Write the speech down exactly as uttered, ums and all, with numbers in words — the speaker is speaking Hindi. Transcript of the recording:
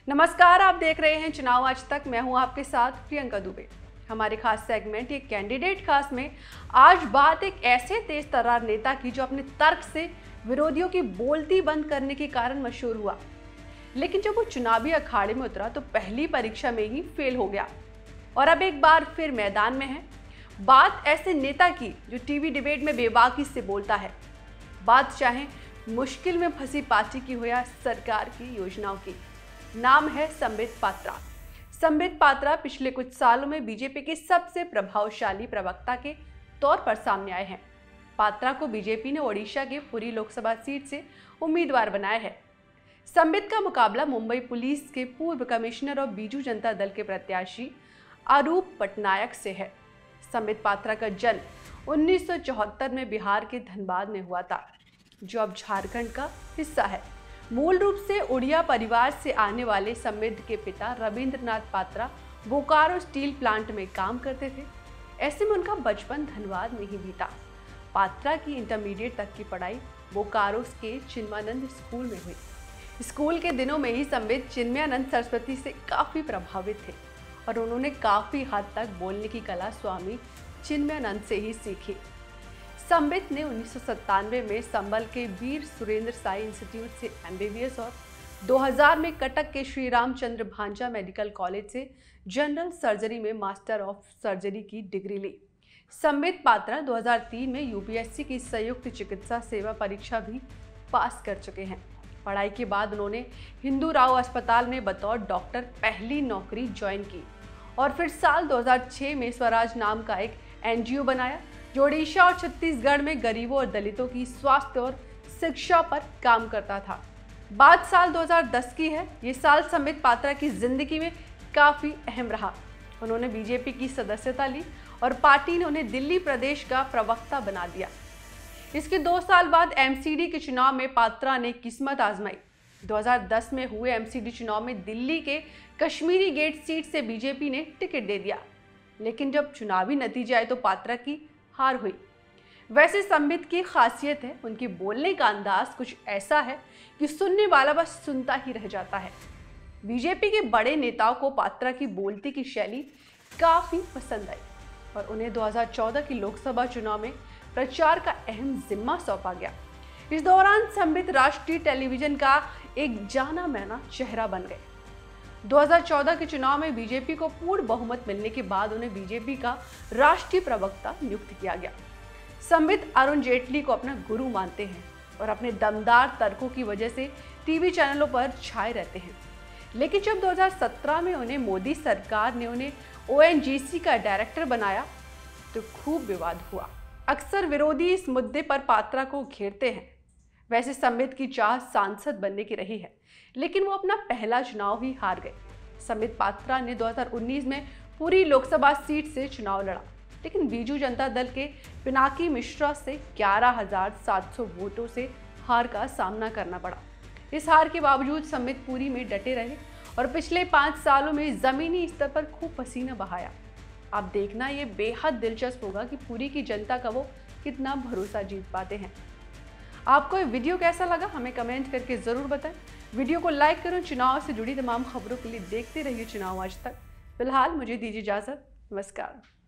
नमस्कार, आप देख रहे हैं चुनाव आज तक। मैं हूं आपके साथ प्रियंका दुबे। हमारे खास सेगमेंट ये कैंडिडेट खास में आज बात एक ऐसे तेज तर्रार नेता की जो अपने तर्क से विरोधियों की बोलती बंद करने के कारण मशहूर हुआ, लेकिन जब वो चुनावी अखाड़े में उतरा तो पहली परीक्षा में ही फेल हो गया और अब एक बार फिर मैदान में है। बात ऐसे नेता की जो टीवी डिबेट में बेबाकी से बोलता है। बात चाहे मुश्किल में फंसी पार्टी की हो या सरकार की योजनाओं की। नाम है संबित पात्रा। संबित पात्रा पिछले कुछ सालों में बीजेपी के सबसे प्रभावशाली प्रवक्ता के तौर पर सामने आए हैं। पात्रा को बीजेपी ने ओडिशा के पुरी लोकसभा सीट से उम्मीदवार बनाया है। संबित का मुकाबला मुंबई पुलिस के पूर्व कमिश्नर और बीजू जनता दल के प्रत्याशी अरूप पटनायक से है। संबित पात्रा का जन्म उन्नीस सौ चौहत्तर में बिहार के धनबाद में हुआ था, जो अब झारखंड का हिस्सा है। मूल रूप से उड़िया परिवार से आने वाले संबित के पिता रविंद्रनाथ पात्रा बोकारो स्टील प्लांट में काम करते थे। ऐसे में उनका बचपन धनबाद में ही बीता। पात्रा की इंटरमीडिएट तक की पढ़ाई बोकारो के चिन्मयानंद स्कूल में हुई। स्कूल के दिनों में ही संबित चिन्मयानंद सरस्वती से काफी प्रभावित थे और उन्होंने काफी हद तक बोलने की कला स्वामी चिन्मयानंद से ही सीखी। संबित ने उन्नीस सौ सत्तानवे में संबल के वीर सुरेंद्र साई इंस्टीट्यूट से एमबीबीएस और दो हज़ार में कटक के श्री रामचंद्र भांजा मेडिकल कॉलेज से जनरल सर्जरी में मास्टर ऑफ सर्जरी की डिग्री ली। संबित पात्रा दो हज़ार तीन में यूपीएससी की संयुक्त चिकित्सा सेवा परीक्षा भी पास कर चुके हैं। पढ़ाई के बाद उन्होंने हिंदू राव अस्पताल में बतौर डॉक्टर पहली नौकरी ज्वाइन की और फिर साल दो हज़ार छह में स्वराज नाम का एक एनजीओ बनाया जो ओडिशा और छत्तीसगढ़ में गरीबों और दलितों की स्वास्थ्य और शिक्षा पर काम करता था। बात साल दो हज़ार दस की है। ये साल संबित पात्रा की जिंदगी में काफी अहम रहा। उन्होंने बीजेपी की सदस्यता ली और पार्टी ने उन्हें दिल्ली प्रदेश का प्रवक्ता बना दिया। इसके दो साल बाद एमसीडी के चुनाव में पात्रा ने किस्मत आजमाई। दो हज़ार दस में हुए एमसीडी चुनाव में दिल्ली के कश्मीरी गेट सीट से बीजेपी ने टिकट दे दिया, लेकिन जब चुनावी नतीजे आए तो पात्रा की हार हुई। वैसे संबित की खासियत है उनकी बोलने का अंदाज कुछ ऐसा है कि सुनने वाला बस सुनता ही रह जाता है। बीजेपी के बड़े नेताओं को पात्रा की बोलती की शैली काफी पसंद आई और उन्हें दो हज़ार चौदह की लोकसभा चुनाव में प्रचार का अहम जिम्मा सौंपा गया। इस दौरान संबित राष्ट्रीय टेलीविजन का एक जाना माना चेहरा बन गए। दो हज़ार चौदह के चुनाव में बीजेपी को पूर्ण बहुमत मिलने के बाद उन्हें बीजेपी का राष्ट्रीय प्रवक्ता नियुक्त किया गया। संबित अरुण जेटली को अपना गुरु मानते हैं और अपने दमदार तर्कों की वजह से टीवी चैनलों पर छाए रहते हैं। लेकिन जब दो हज़ार सत्रह में उन्हें मोदी सरकार ने उन्हें ओएनजीसी का डायरेक्टर बनाया तो खूब विवाद हुआ। अक्सर विरोधी इस मुद्दे पर पात्रा को घेरते हैं। वैसे संबित की चाह सांसद बनने की रही है, लेकिन वो अपना पहला चुनाव ही हार गए। संबित पात्रा ने दो हज़ार उन्नीस में पूरी लोकसभा सीट से चुनाव लड़ा, लेकिन बीजू जनता दल के पिनाकी मिश्रा से ग्यारह हज़ार सात सौ वोटों से हार का सामना करना पड़ा। इस हार के बावजूद संबित पुरी में डटे रहे और पिछले पाँच सालों में जमीनी स्तर पर खूब पसीना बहाया। अब देखना ये बेहद दिलचस्प होगा कि पुरी की जनता का वो कितना भरोसा जीत पाते हैं। आपको ये वीडियो कैसा लगा हमें कमेंट करके जरूर बताएं। वीडियो को लाइक करो। चुनाव से जुड़ी तमाम खबरों के लिए देखते रहिए चुनाव आज तक। फिलहाल मुझे दीजिए इजाजत। नमस्कार।